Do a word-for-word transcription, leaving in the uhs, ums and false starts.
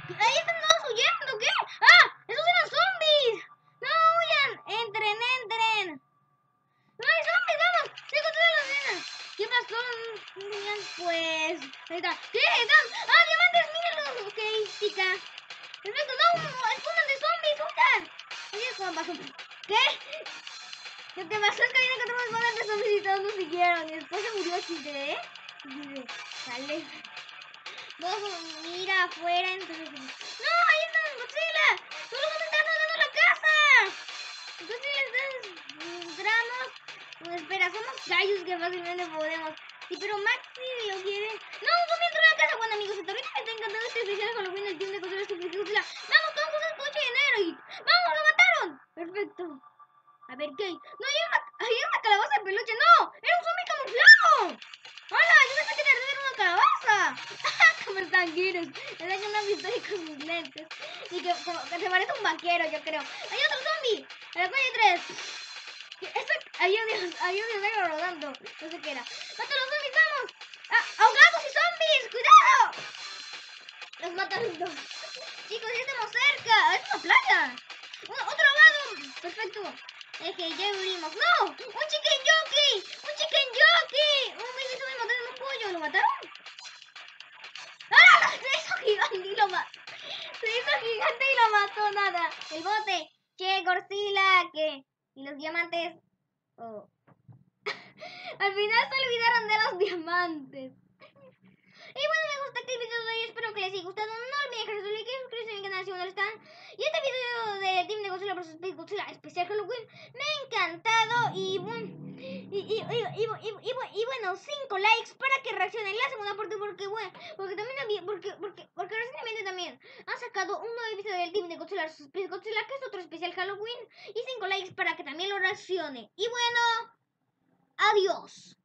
Ahí están todos huyendo, ¿qué? ¡Ah! ¡Esos eran zombies! ¡No huyan! ¡Entren, entren! ¡No hay zombies! ¡Vamos! ¡Se encontraron las nenas! ¿Qué pasó? Bien, pues... Ahí está. ¿Qué? ¿Están? ¡Ah, diamantes! ¡Mírenlos! Ok, chica. Perfecto. ¡No! ¡Escondan de zombies! ¡Huyan! Oye, ¿cómo pasó? ¿Qué? Lo que pasó es que habían encontrado un montón de zombies y todos nos siguieron. Y después se murió Chile, ¿eh? Dice, vale. Vos mira afuera, entonces... ¡No! ¡Ahí están! ¡Godzilla! ¡Solo nos están rodando la casa! Godzilla, entonces... Entramos... Pues espera, somos gallos que fácilmente podemos... Sí, pero Maxi lo quiere... ¡No! ¡Un zombie entró a la casa! Bueno, amigos, hasta ahorita me está encantando este especial Halloween del team de Godzilla Super Godzilla. ¡Vamos! ¡Vamos al coche de enero! Y... ¡Vamos! ¡Lo mataron! Perfecto. A ver, ¿qué hay? ¡No! ¡Hay una, hay una calabaza de peluche! ¡No! ¡Era un zombie camuflado! ¡Hola! ¡Yo pensé que era una calabaza! Como están giros. Le dan una pistola con sus lentes. Y que, como, que se parece a un vaquero, yo creo. ¡Hay otro zombie! ¡A la cuenta de tres! Eso, ¡ay, Dios! ¡Ay, Dios! Vengo rodando. No sé qué era. ¡Mata a los zombies! ¡Vamos! ¡Ah, ¡ahogados y zombies! ¡Cuidado! Los matan dos. Chicos, ya estamos cerca. ¡Es una playa! ¡Otro ahogado! Perfecto. Es que ya huimos. ¡No! ¡Un chicken jockey! ¡Un chicken jockey! ¡Un baby zombie matando un pollo! ¿Lo mataron? ¡Ah! Se hizo gigante y lo mató. Se hizo gigante y lo mató. Nada. El bote. Che, Godzilla. ¿Qué? ¿Y los diamantes? Oh. Al final se olvidaron de los diamantes. Y bueno, me gusta este video de hoy, espero que les haya gustado. No olviden dejar su like y suscribirse a mi canal si aún no lo están. Y este video de Team de Godzilla versus. Speed Godzilla especial Halloween me ha encantado. Y bueno, y, y, y, y, y, y, y bueno, cinco likes para que reaccionen la segunda parte. Porque bueno, porque también había, porque, porque, porque recientemente también han sacado un nuevo video del Team de Godzilla versus. Speed Godzilla, que es otro especial Halloween. Y cinco likes para que también lo reaccione. Y bueno, adiós.